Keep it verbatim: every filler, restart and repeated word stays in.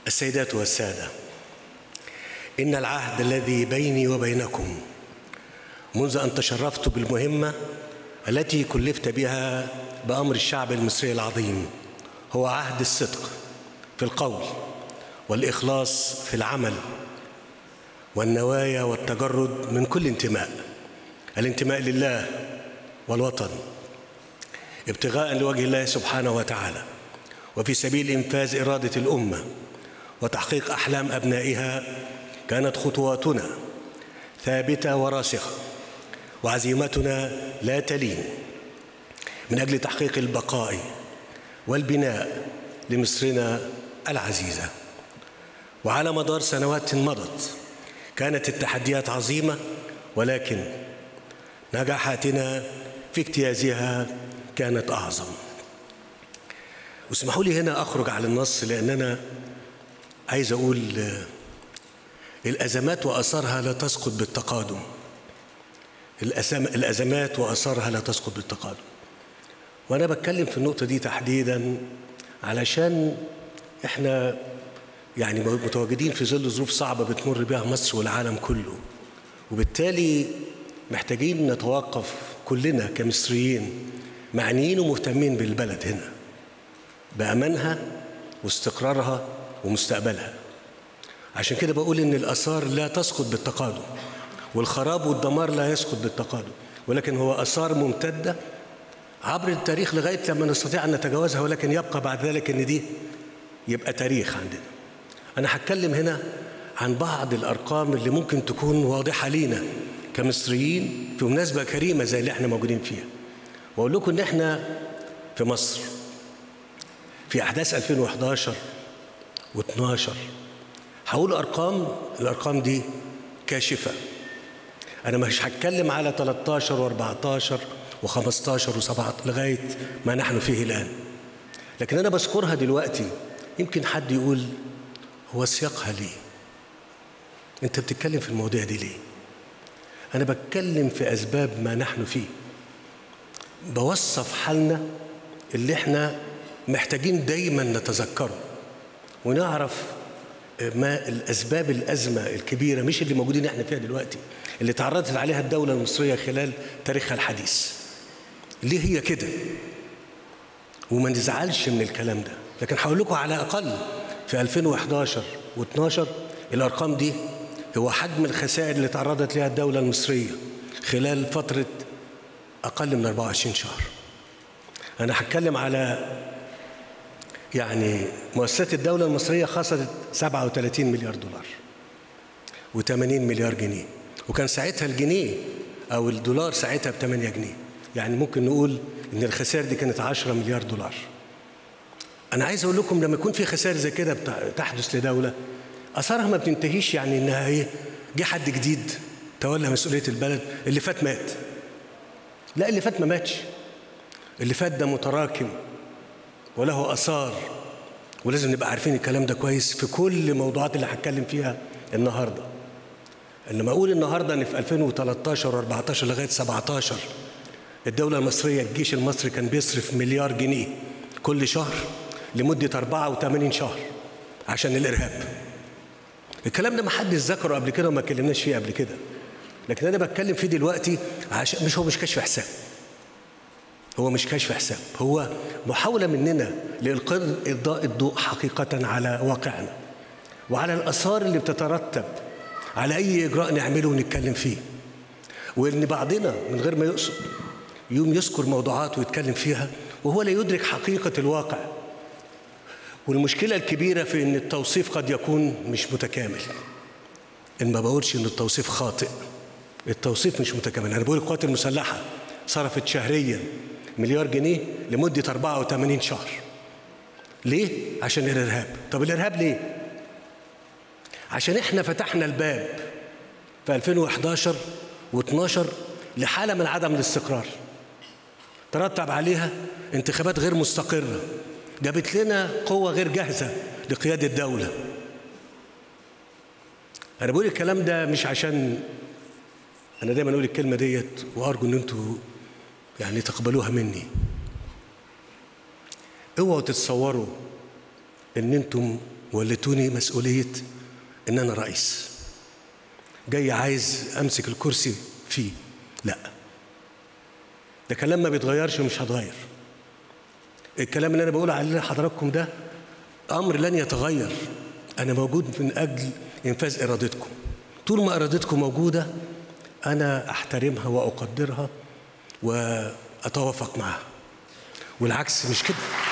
السيدات والسادة، إن العهد الذي بيني وبينكم منذ أن تشرفت بالمهمة التي كلفت بها بأمر الشعب المصري العظيم هو عهد الصدق في القول والإخلاص في العمل والنوايا والتجرد من كل انتماء، الانتماء لله والوطن ابتغاء لوجه الله سبحانه وتعالى وفي سبيل إنفاذ إرادة الأمة وتحقيق أحلام أبنائها. كانت خطواتنا ثابتة وراسخة وعزيمتنا لا تلين من أجل تحقيق البقاء والبناء لمصرنا العزيزة. وعلى مدار سنوات مضت كانت التحديات عظيمة، ولكن نجاحاتنا في اجتيازها كانت أعظم. واسمحوا لي هنا أخرج على النص، لأن أنا عايز أقول الأزمات وأثارها لا تسقط بالتقادم. الأزمات وأثارها لا تسقط بالتقادم. وأنا بتكلم في النقطة دي تحديداً علشان إحنا يعني متواجدين في ظل ظروف صعبة بتمر بها مصر والعالم كله، وبالتالي محتاجين نتوقف كلنا كمصريين معنيين ومهتمين بالبلد هنا، بأمانها واستقرارها ومستقبلها. عشان كده بقول إن الآثار لا تسقط بالتقادم، والخراب والدمار لا يسقط بالتقادم، ولكن هو آثار ممتدة عبر التاريخ لغاية لما نستطيع أن نتجاوزها، ولكن يبقى بعد ذلك إن دي يبقى تاريخ عندنا. أنا هتكلم هنا عن بعض الأرقام اللي ممكن تكون واضحة لينا كمصريين في مناسبة كريمة زي اللي احنا موجودين فيها، وأقول لكم إن احنا في مصر في أحداث ألفين وأحد عشر واثناشر هقول أرقام، الأرقام دي كاشفة. أنا مش هتكلم على ثلاثة عشر وأربعة عشر وخمسة عشر وسبعة عشر لغاية ما نحن فيه الآن، لكن أنا بذكرها دلوقتي. يمكن حد يقول هو سياقها ليه؟ أنت بتتكلم في المواضيع دي ليه؟ أنا بتكلم في أسباب ما نحن فيه، بوصف حالنا اللي احنا محتاجين دايما نتذكره ونعرف ما الأسباب الأزمة الكبيرة، مش اللي موجودين احنا فيها دلوقتي، اللي تعرضت عليها الدولة المصرية خلال تاريخها الحديث. ليه هي كده؟ وما نزعلش من الكلام ده، لكن هقول لكم على الأقل في ألفين وأحد عشر واثناشر الأرقام دي هو حجم الخسائر اللي تعرضت لها الدولة المصرية خلال فترة أقل من أربعة وعشرين شهر. أنا هتكلم على يعني مؤسسات الدولة المصرية خسرت سبعة وثلاثين مليار دولار وثمانين مليار جنيه، وكان ساعتها الجنيه أو الدولار ساعتها بثمانية جنيه، يعني ممكن نقول إن الخسائر دي كانت عشرة مليار دولار. أنا عايز أقول لكم لما يكون في خسائر زي كده تحدث لدولة، أثارها ما بتنتهيش يعني إنها إيه جه حد جديد تولى مسؤولية البلد، اللي فات مات. لا، اللي فات ما ماتش، اللي فات ده متراكم وله آثار، ولازم نبقى عارفين الكلام ده كويس في كل الموضوعات اللي هتكلم فيها النهارده. لما أقول النهارده إن في ألفين وثلاثة عشر وأربعة عشر لغاية سبعة عشر الدولة المصرية الجيش المصري كان بيصرف مليار جنيه كل شهر لمدة أربعة وثمانين شهر عشان الإرهاب. الكلام ده ما حدش ذكره قبل كده وما اتكلمناش فيه قبل كده، لكن أنا بتكلم فيه دلوقتي عشان مش هو مش كشف حساب، هو مش كشف حساب، هو محاولة مننا لإلقاء الضوء حقيقة على واقعنا وعلى الآثار اللي بتترتب على أي إجراء نعمله ونتكلم فيه، وإن بعضنا من غير ما يقصد يوم يذكر موضوعات ويتكلم فيها وهو لا يدرك حقيقة الواقع. والمشكلة الكبيرة في إن التوصيف قد يكون مش متكامل. إن ما بقولش إن التوصيف خاطئ، التوصيف مش متكامل. أنا بقول القوات المسلحة صرفت شهرياً مليار جنيه لمدة أربعة وثمانين شهر. ليه؟ عشان الإرهاب. طب الإرهاب ليه؟ عشان إحنا فتحنا الباب في ألفين وأحد عشر واثناشر لحالة من عدم الاستقرار ترتب عليها انتخابات غير مستقرة، جابت لنا قوة غير جاهزة لقيادة الدولة. أنا بقول الكلام ده مش عشان أنا دايما أقول الكلمة ديت وأرجو إن أنتوا يعني تقبلوها مني. اوعوا تتصوروا ان انتم وليتوني مسؤولية إن أنا رئيس جاي عايز أمسك الكرسي فيه. لا، ده كلام ما بيتغيرش ومش هتغير. الكلام اللي أنا بقوله على حضراتكم ده أمر لن يتغير. أنا موجود من أجل إنفاذ إرادتكم. طول ما إرادتكم موجودة أنا أحترمها وأقدرها وأتوافق معها، والعكس مش كده.